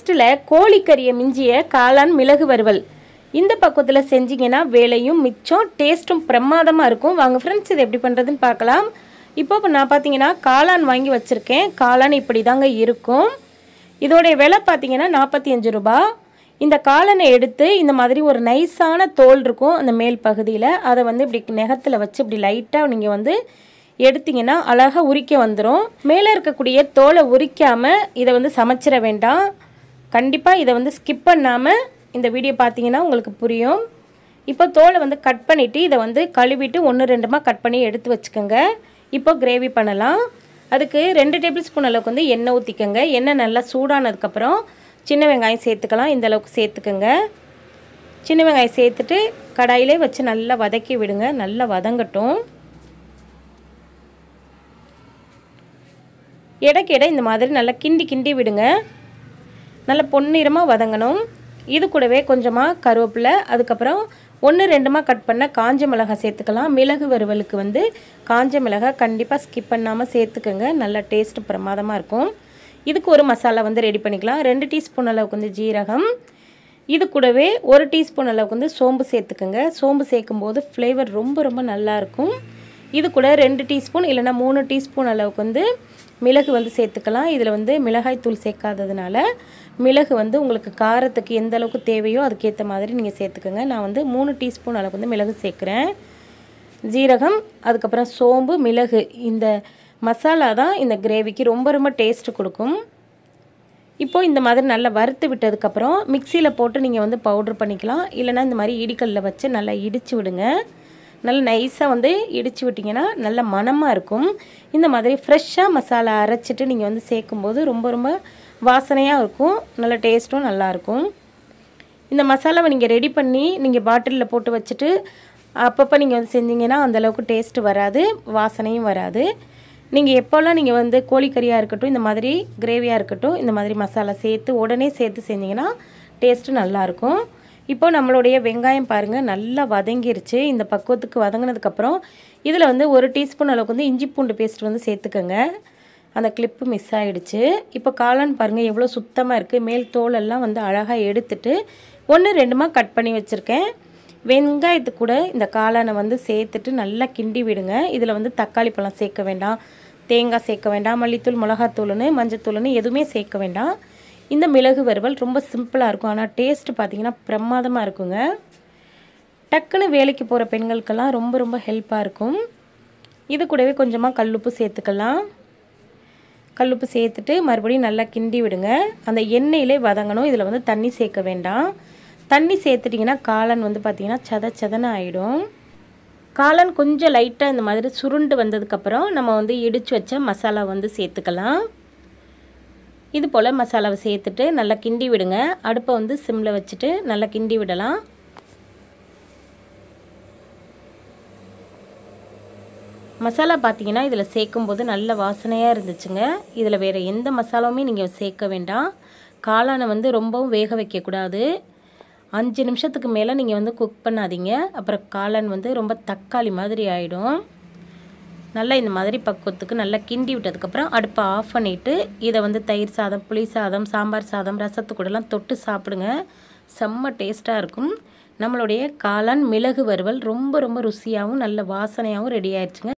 டேஸ்ட்டில் கோழிக்கறியை மிஞ்சிய காளான் மிளகு வறுவல் இந்த பக்குவத்தில் செஞ்சிங்கன்னா வேலையும் மிச்சம், டேஸ்ட்டும் பிரமாதமாக இருக்கும். வாங்க ஃப்ரெண்ட்ஸ், இது எப்படி பண்ணுறதுன்னு பார்க்கலாம். இப்போ நான் பார்த்தீங்கன்னா காளான் வாங்கி வச்சுருக்கேன். காளான் இப்படி தாங்க இருக்கும். இதோடைய விலை பார்த்தீங்கன்னா 45 ரூபா. இந்த காளானை எடுத்து இந்த மாதிரி ஒரு நைஸான தோல் இருக்கும் அந்த மேல் பகுதியில், அதை வந்து இப்படி நெகத்தில் வச்சு இப்படி லைட்டாக நீங்கள் வந்து எடுத்திங்கன்னா அழகாக உரிக்க வந்துடும். மேலே இருக்கக்கூடிய தோலை உரிக்காமல் இதை வந்து சமைச்சிட வேண்டாம். கண்டிப்பாக இதை வந்து ஸ்கிப் பண்ணாமல் இந்த வீடியோ பார்த்தீங்கன்னா உங்களுக்கு புரியும். இப்போ தோலை வந்து கட் பண்ணிவிட்டு இதை வந்து கழுவிட்டு 1-2 கட் பண்ணி எடுத்து வச்சுக்கோங்க. இப்போ கிரேவி பண்ணலாம். அதுக்கு 2 டேபிள் ஸ்பூன் அளவுக்கு வந்து எண்ணெய் ஊற்றிக்கோங்க. எண்ணெய் நல்லா சூடானதுக்கப்புறம் சின்ன வெங்காயம் சேர்த்துக்கலாம். இந்த அளவுக்கு சேர்த்துக்கோங்க. சின்ன வெங்காயம் சேர்த்துட்டு கடாயிலே வச்சு நல்லா வதக்கி விடுங்க. நல்லா வதங்கட்டும். இடைக்கிட இந்த மாதிரி நல்லா கிண்டி விடுங்க. நல்லா பொன்னிறமாக வதங்கணும். இது கூடவே கொஞ்சமாக கருவேப்பிலை, அதுக்கப்புறம் 1-2 கட் பண்ண காஞ்ச மிளகாய் சேர்த்துக்கலாம். மிளகு வறுவலுக்கு வந்து காஞ்ச மிளகாய் கண்டிப்பாக ஸ்கிப் பண்ணாமல் சேர்த்துக்கோங்க. நல்லா டேஸ்ட்டு பிரமாதமாக இருக்கும். இதுக்கு ஒரு மசாலா வந்து ரெடி பண்ணிக்கலாம். 2 டீஸ்பூன் அளவுக்கு வந்து ஜீரகம், இது கூடவே 1 டீஸ்பூன் அளவுக்கு வந்து சோம்பு சேர்த்துக்கோங்க. சோம்பு சேர்க்கும்போது ஃப்ளேவர் ரொம்ப நல்லாயிருக்கும். இது கூட 2 டீஸ்பூன் இல்லைனா 3 டீஸ்பூன் அளவுக்கு வந்து மிளகு வந்து சேர்த்துக்கலாம். இதில் வந்து மிளகாய் தூள் சேர்க்காததுனால மிளகு வந்து உங்களுக்கு காரத்துக்கு எந்த அளவுக்கு தேவையோ அதுக்கேற்ற மாதிரி நீங்கள் சேர்த்துக்கோங்க. நான் வந்து 3 டீஸ்பூன் அளவுக்கு வந்து மிளகு சேர்க்குறேன். ஜீரகம், அதுக்கப்புறம் சோம்பு, மிளகு, இந்த மசாலா தான் இந்த கிரேவிக்கு ரொம்ப டேஸ்ட்டு கொடுக்கும். இப்போது இந்த மாதிரி நல்லா வறுத்து விட்டதுக்கப்புறம் மிக்சியில் போட்டு நீங்கள் வந்து பவுட்ரு பண்ணிக்கலாம். இல்லைனா இந்த மாதிரி இடிக்கல்லில் வச்சு நல்லா இடித்து விடுங்க. நல்லா நைஸாக வந்து இடித்து விட்டிங்கன்னா நல்ல மணமாக இருக்கும். இந்த மாதிரி ஃப்ரெஷ்ஷாக மசாலா அரைச்சிட்டு நீங்கள் வந்து சேர்க்கும்போது ரொம்ப வாசனையாக இருக்கும். நல்ல டேஸ்ட்டும் நல்லாயிருக்கும். இந்த மசாலாவை நீங்கள் ரெடி பண்ணி நீங்கள் பாட்டிலில் போட்டு வச்சுட்டு அப்பப்போ நீங்கள் வந்து செஞ்சிங்கன்னா அந்தளவுக்கு டேஸ்ட்டு வராது, வாசனையும் வராது. நீங்கள் எப்போல்லாம் நீங்கள் வந்து கோழிக்கறியாக இருக்கட்டும், இந்த மாதிரி கிரேவியாக இருக்கட்டும், இந்த மாதிரி மசாலா சேர்த்து உடனே சேர்த்து செஞ்சிங்கன்னா டேஸ்ட்டு நல்லாயிருக்கும். இப்போ நம்மளுடைய வெங்காயம் பாருங்கள் நல்லா வதங்கிருச்சு. இந்த பக்குவத்துக்கு வதங்கினதுக்கப்புறம் இதில் வந்து 1 டீஸ்பூன் அளவுக்கு வந்து இஞ்சி பூண்டு பேஸ்ட் வந்து சேர்த்துக்கோங்க. அந்த கிளிப்பு மிஸ் ஆகிடுச்சு. இப்போ காளான் பாருங்கள் எவ்வளோ சுத்தமாக இருக்குது. மேல் தோலெல்லாம் வந்து அழகாக எடுத்துட்டு 1-2 கட் பண்ணி வச்சுருக்கேன். வெங்காயத்துக்கு கூட இந்த காளானை வந்து சேர்த்துட்டு நல்லா கிண்டி விடுங்க. இதில் வந்து தக்காளி பழம் சேர்க்க வேண்டாம், தேங்காய் சேர்க்க வேண்டாம், மல்லித்தூள், மிளகாத்தூள்னு, மஞ்சத்தூள்னு எதுவுமே சேர்க்க வேண்டாம். இந்த மிளகு வறுவல் ரொம்ப சிம்பிளாக இருக்கும். ஆனால் டேஸ்ட்டு பார்த்திங்கன்னா பிரமாதமாக இருக்குங்க. டக்குன்னு வேலைக்கு போகிற பெண்களுக்கெல்லாம் ரொம்ப ஹெல்ப்பாக இருக்கும். இது கூடவே கொஞ்சமாக கல்லுப்பு சேர்த்துக்கலாம். கல்லுப்பு சேர்த்துட்டு மறுபடியும் நல்லா கிண்டி விடுங்க. அந்த எண்ணெயிலே வதங்கணும். இதில் வந்து தண்ணி சேர்க்க வேண்டாம். தண்ணி சேர்த்துட்டிங்கன்னா காளான் வந்து பார்த்திங்கன்னா சதன்னு ஆகிடும். காளான் கொஞ்சம் லைட்டாக இந்த மாதிரி சுருண்டு வந்ததுக்கப்புறம் நம்ம வந்து இடித்து வச்ச மசாலா வந்து சேர்த்துக்கலாம். இது போல் மசாலாவை சேர்த்துட்டு நல்லா கிண்டி விடுங்க. அடுப்பை வந்து சிம்மில் வச்சுட்டு நல்லா கிண்டி விடலாம். மசாலா பார்த்தீங்கன்னா இதில் சேர்க்கும்போது நல்ல வாசனையாக இருந்துச்சுங்க. இதில் வேறு எந்த மசாலாவுமே நீங்கள் சேர்க்க வேண்டாம். காளானை வந்து ரொம்பவும் வேக வைக்கக்கூடாது. 5 நிமிஷத்துக்கு மேலே நீங்கள் வந்து குக் பண்ணாதீங்க. அப்புறம் காளான் வந்து ரொம்ப தக்காளி மாதிரி ஆகிடும். நல்லா இந்த மாதிரி பக்குவத்துக்கு நல்லா கிண்டி விட்டதுக்கப்புறம் அடுப்பை ஆஃப் பண்ணிவிட்டு இதை வந்து தயிர் சாதம், புளி சாதம், சாம்பார் சாதம், ரசத்துக்கூடலாம் தொட்டு சாப்பிடுங்க. செம்ம டேஸ்ட்டாக இருக்கும். நம்மளுடைய காளான் மிளகு வறுவல் ரொம்ப ருசியாகவும் நல்ல வாசனையாகவும் ரெடி ஆயிடுச்சுங்க.